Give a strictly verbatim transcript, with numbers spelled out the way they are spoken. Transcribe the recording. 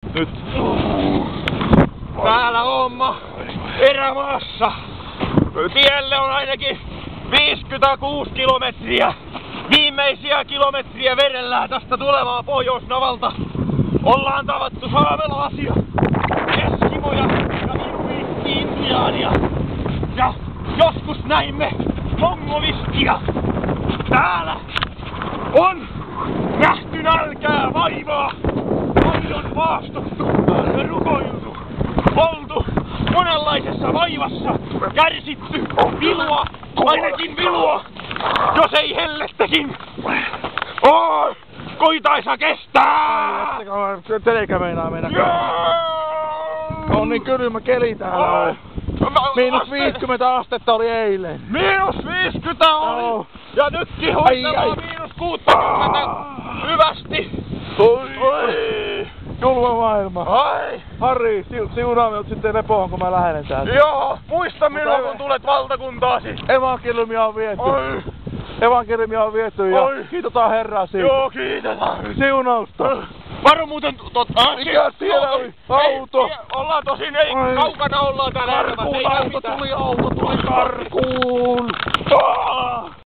Nyt. Täällä homma erämaassa. Tielle on ainakin viisikymmentäkuusi kilometriä. Viimeisiä kilometriä vedellään tästä tulevaa Pohjois-Navalta. Ollaan tavattu saamelaisia, eskimoja ja inuiitti-intiaania. Ja joskus näimme mongolistia. Täällä on nähty nälkää, vaivaa, paljon vaastuttu ja rukoiltu, oltu monenlaisessa vaivassa, kärsitty vilua, ainakin vilua, jos ei hellettäkin. Oh, koitaisa kestää! Teleikä meinaa mennä. On niin kylmä keli täällä. Miinus viisikymmentä astetta oli eilen. Miinus viisikymmentä oli! Oh. Ja nytkin huistellaan miinus kuusikymmentä hyvästi. Oi! Oi. Julma maailma. Ai! Harri, si siunaa minut sitten lepoon, kun mä lähden täältä. Joo! Muista minua, kun tulet valtakuntaasi. Evankeliumia on viety. Oi! Evankeliumia on viety ja Oi. Kiitotaan Herraa siitä. Joo, kiitetaan. Siunausta. Varo muuten totta. Mikä siellä oli? Auto. Ei, ollaan tosin, ei Ai. kaukana ollaan täällä. Karkuun auto tuli, auto tuli karkuun.